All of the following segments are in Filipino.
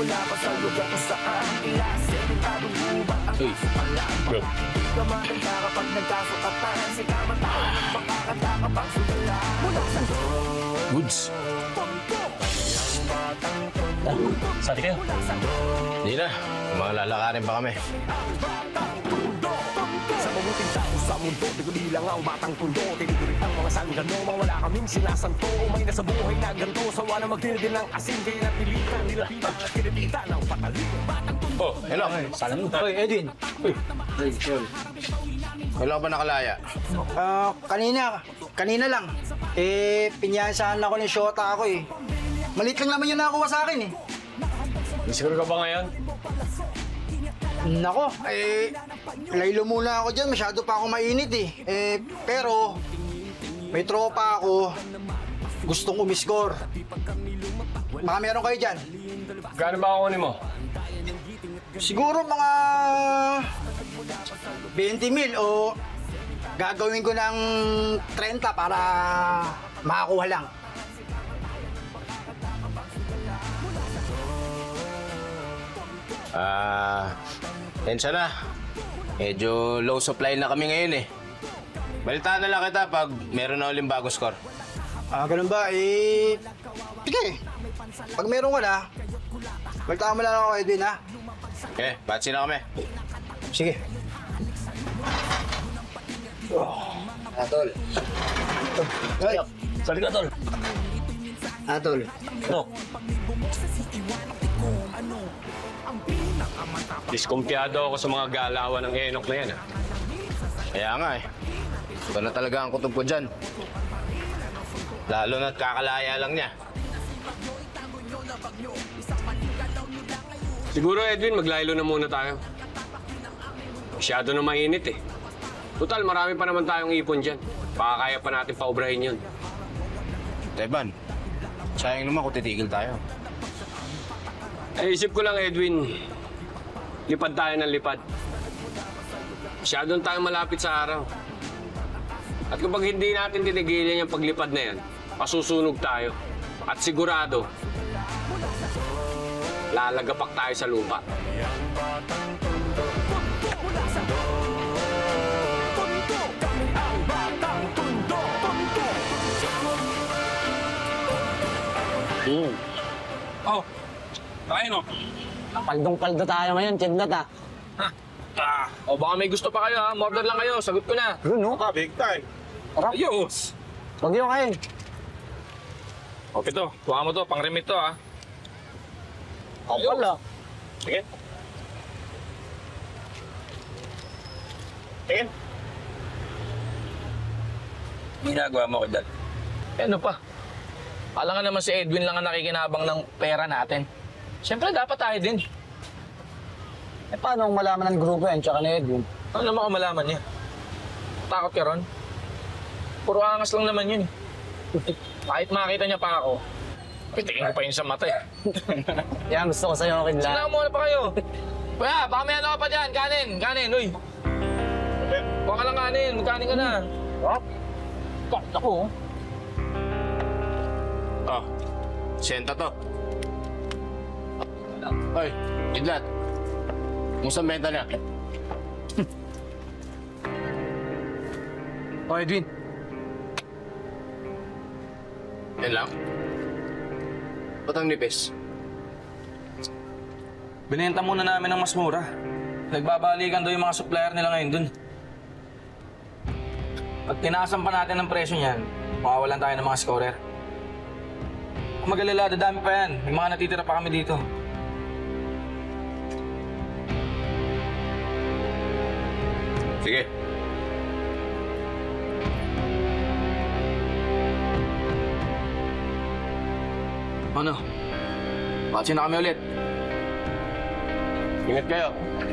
Uy, bro. Goods. Sali kayo. Hindi na. Mga lalakarin pa kami. Sa mabuting tao sa mundo, di lang ang batang pundo. Tinigurit ang mga sanggano, mawala kaming sinasanto. May nasa buhay na ganto, sawa na magdildil ng asin. Kaya napilitan, nilapitan at kinipita ng patalim. Oh, hello. Salam mo. Hoy, Edwin. Wala ka ba nakalaya? Kanina lang. Pinyasahan ako ng shota ako eh. Malit lang naman yung nakakuha sa akin eh. Siguro ka ba ngayon? Nako, laylo muna ako dyan. Masyado pa ako mainit eh. Pero, may tropa ako. Gustong umiskor. Baka meron kayo dyan. Gaano ba ako mo? Siguro mga 20 mil o gagawin ko ng 30 para makakuha lang. Tensya na. Medyo low supply na kami ngayon eh. Balitaan na lang kita pag meron na uling bago score. Ganun ba? Sige. Pag meron ka na, balitaan mo lang ako, Edwin, ha? Okay, batsi na kami. Sige. Tol. Hey, Sali ka, tol. Tol. No. Diskumpiyado ako sa mga galawan ng Enok na yan, ha? Kaya nga eh. Iba na talaga ang kutob ko dyan. Lalo na't kakalaya lang niya. Siguro, Edwin, maglaylo na muna tayo. Masyado na mainit eh. Total, marami pa naman tayong ipon dyan. Baka kaya pa natin paubrahin yun. Teban, sayang naman kung titigil tayo. Isip ko lang, Edwin, lipad tayo ng lipad. Masyadong tayong malapit sa araw. At kapag hindi natin tinigilan yung paglipad na yan, pasusunog tayo. At sigurado, lalagapak tayo sa lupa. Oh, tayo no. Paldong-paldo tayo ngayon, Chindat ah. O baka may gusto pa kayo ha. Order lang kayo, sagot ko na. Yun no? Big time. Ayos. Huwag yung kain. O ito, kuha mo to, pang-remit to ha. Kapal ah. Sige. Sige. Ginagawa mo ko dyan. Ano pa? Kala nga naman si Edwin lang ang nakikinabang ng pera natin. Siyempre, dapat tayo din. Paano kung malaman ng grupo yan, tsaka ni Edwin? Ano naman kung malaman niya? Takot ka ron? Puro angas lang naman yun. Kahit makita niya pa ako, pitikin ko pa yun sa mata eh. Yan, gusto ko sa'yo, Kidla. Sila muna pa kayo. Kuya, baka may ano ka pa dyan. Kanin, uy. Huwag ka lang kanin, magkanin ka na. Bakit ako? Oh, senta to. Hoy, Kidlat. Kumusta benta niya? O, Edwin. Yan lang? Ba't ang nipis? Binenta muna namin ng mas mura. Nagbabalikan daw yung mga supplier nila ngayon dun. Pag tinaasan pa natin ang presyo niyan, makawalan tayo ng mga scorer. Kung mag-alala, dadami pa yan. May mga natitira pa kami dito. Sige. Ano? Batsi na kami ulit. Ingat kayo.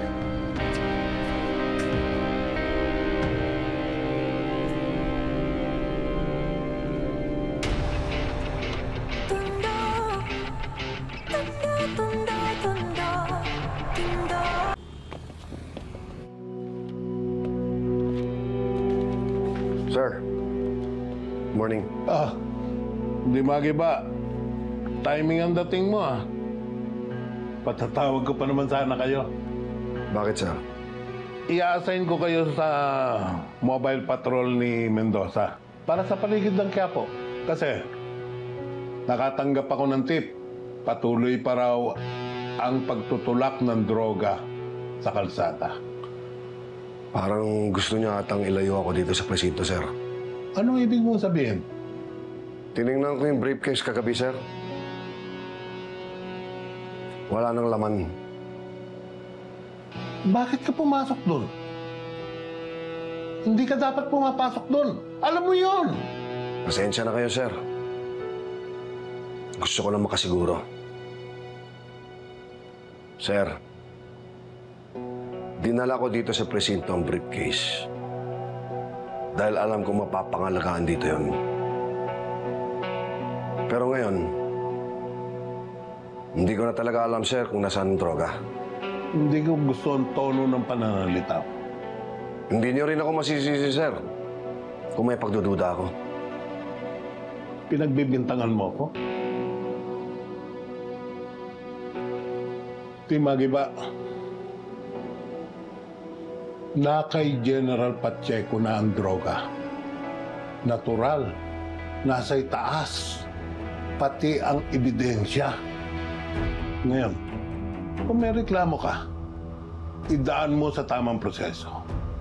Sir, morning. Hindi magiba. Timing ang dating mo ah. patatawag ko pa naman sana kayo. Bakit, sir? I-assign ko kayo sa mobile patrol ni Mendoza para sa paligid ng Quiapo. Kasi nakatanggap ako ng tip. Patuloy pa raw ang pagtutulak ng droga sa kalsada. Parang gusto niya atang ilayo ako dito sa presinto, sir. Anong ibig mong sabihin? Tinignan ko yung briefcase kagabi, sir. Wala nang laman. Bakit ka pumasok doon? Hindi ka dapat pumapasok doon. Alam mo yon. Pasensya na kayo, sir. Gusto ko lang makasiguro. Sir, dinala ko dito sa presinto ang briefcase. Dahil alam ko mapapangalagaan dito yon. Pero ngayon, hindi ko na talaga alam, sir, kung nasaan ang droga. Hindi ko gusto ang tono ng pananalita. Hindi niyo rin ako masisisi, sir, kung may pagdududa ako. Pinagbibintangan mo ko? Timagiba, na kay General Pacheco na ang droga. Natural, nasa itaas, pati ang ebidensya. Ngayon, kung may reklamo ka, idaan mo sa tamang proseso.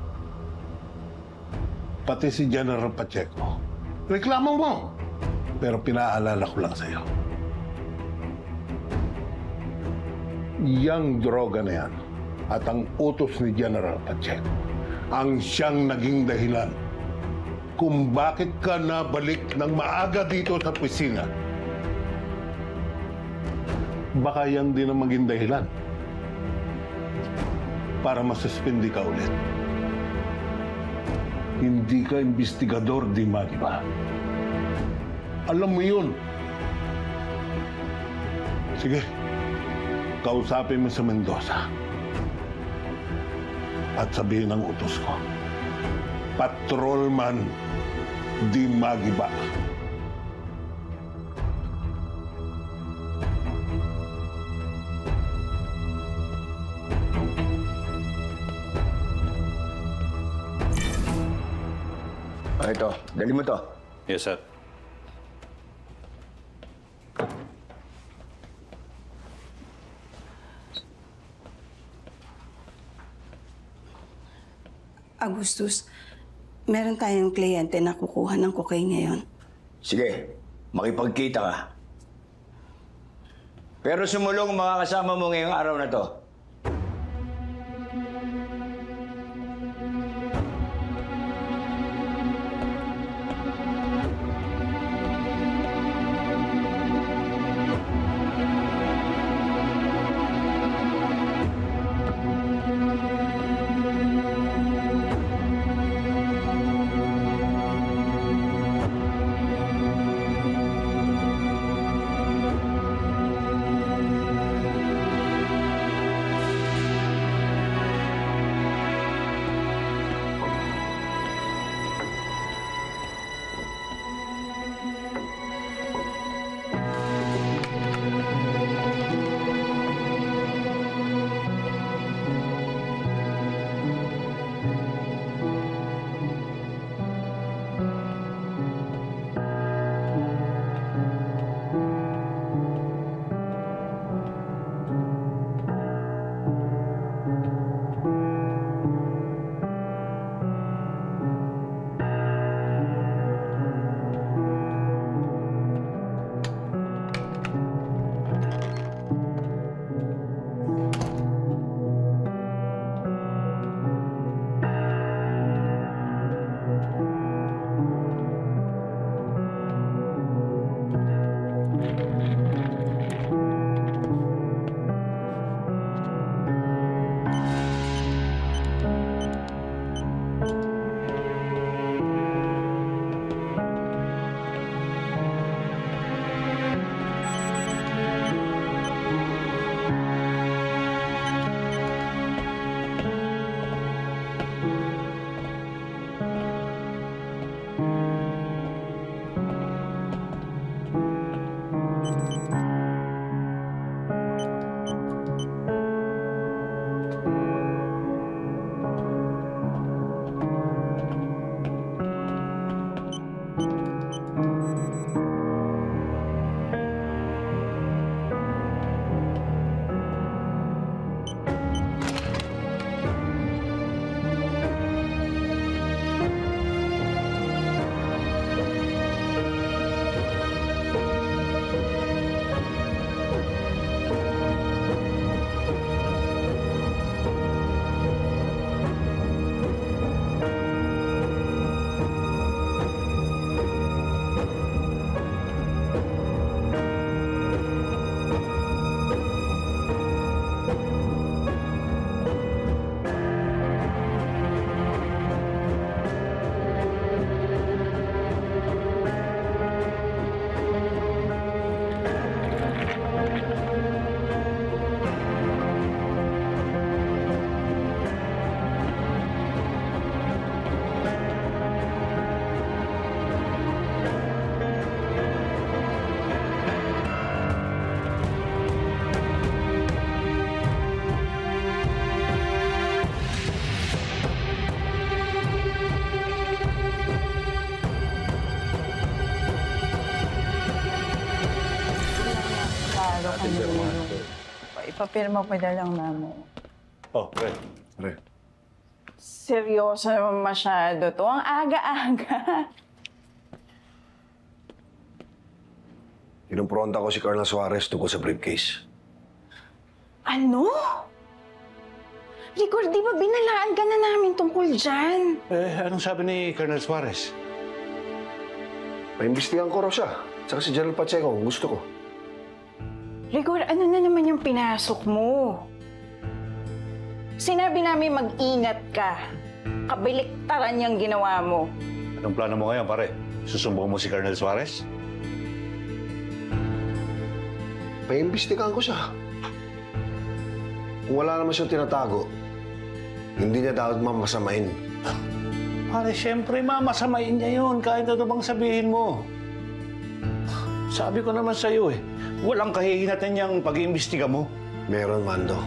Pati si General Pacheco, reklamo mo. Pero pinaalala ko lang sa'yo. Yang droga na yan at ang utos ni General Pacheco ang siyang naging dahilan kung bakit ka nabalik ng maaga dito sa opisina. Baka yan din ang maging dahilan para masuspindi ka ulit. Hindi ka investigador, di ba? Alam mo yun. Sige, kausapin mo sa Mendoza. At sabihin ang utos ko, Patrolman Di Magiba. Ito, dali mo to. Yes, sir. Augustus, meron tayong kliyente na kukuha ng cocaine ngayon. Sige, makipagkita ka. Pero sumulong mga kasama mo ngayong araw na to. Papirma pa na lang namin. Oh, pre. Pre. Seryoso naman masyado to. Ang aga-aga. Kinumpronta ko si Colonel Suarez tungkol sa briefcase. Ano? Rigor, di ba binalaan ka na namin tungkol dyan? Anong sabi ni Colonel Suarez? Paimbestigan ko raw siya. Tsaka si General Pacheco, gusto ko. Rigor, ano na naman yung pinasok mo? Sinabi namin mag-ingat ka. Kabaliktaran yung ginawa mo. Anong plano mo ngayon, pare? Susumbong mo si Colonel Suarez? Paimbestigan ko siya. Kung wala naman siyang tinatago, hindi niya dapat mamasamain. Pare, siyempre mamasamain niya yun kahit ano bang sabihin mo. Sabi ko naman sa'yo walang kahihinatan niyang pag-iimbestiga mo. Meron, Mando.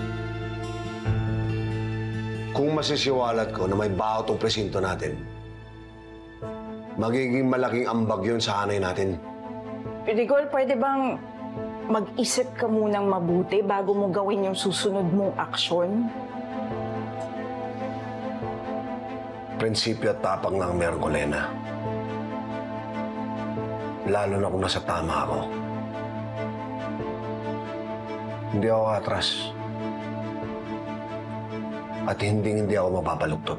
Kung masisiwalat ko na may baho tong presinto natin, magiging malaking ambag yun sa hanay natin. Rigor, pwede bang mag-isip ka munang mabuti bago mo gawin yung susunod mong aksyon? Prinsipyo at tapang ng meron ko, Lena. Lalo na kung nasa tama ako. Hindi ako atras. At hindi ako mababalugtot.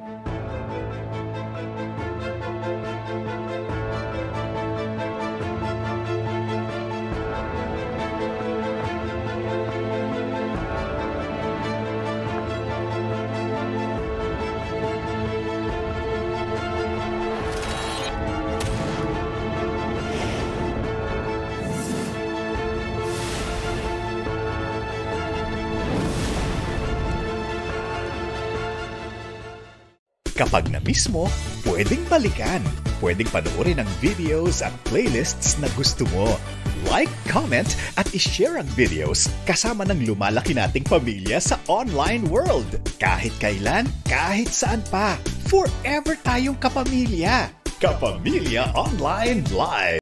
Kapag na-miss mo, pwedeng balikan. Pwedeng panoorin ang videos at playlists na gusto mo. Like, comment, at ishare ang videos kasama ng lumalaki nating pamilya sa online world. Kahit kailan, kahit saan pa. Forever tayong kapamilya. Kapamilya Online Live.